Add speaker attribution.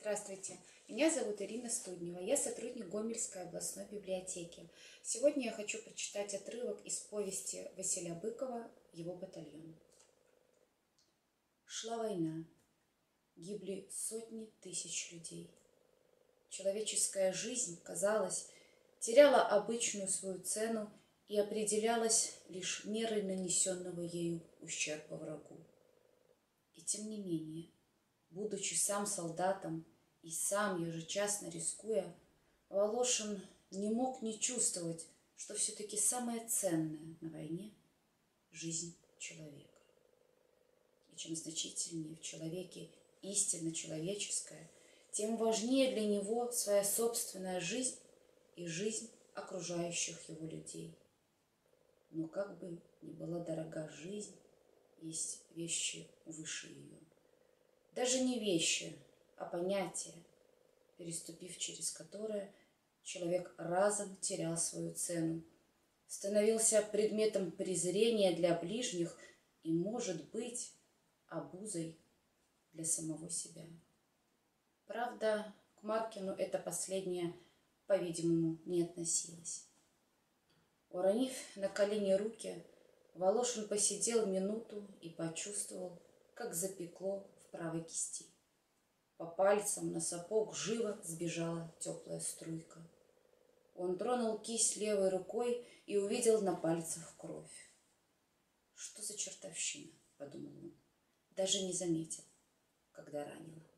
Speaker 1: Здравствуйте, меня зовут Ирина Студнева, я сотрудник Гомельской областной библиотеки. Сегодня я хочу прочитать отрывок из повести Василия Быкова «Его батальон». Шла война, гибли сотни тысяч людей. Человеческая жизнь, казалось, теряла обычную свою цену и определялась лишь мерой нанесенного ею ущерба врагу. И тем не менее, будучи сам солдатом и сам ежечасно рискуя, Волошин не мог не чувствовать, что все-таки самое ценное на войне – жизнь человека. И чем значительнее в человеке истинно человеческая, тем важнее для него своя собственная жизнь и жизнь окружающих его людей. Но как бы ни была дорога жизнь, есть вещи выше ее. Даже не вещи, а понятие, переступив через которое человек разом терял свою цену, становился предметом презрения для ближних и, может быть, обузой для самого себя. Правда, к Маркину это последнее, по-видимому, не относилось. Уронив на колени руки, Волошин посидел минуту и почувствовал, как запекло в правой кисти. По пальцам на сапог живо сбежала теплая струйка. Он тронул кисть левой рукой и увидел на пальцах кровь. «Что за чертовщина?» – подумал он. Даже не заметил, когда ранило.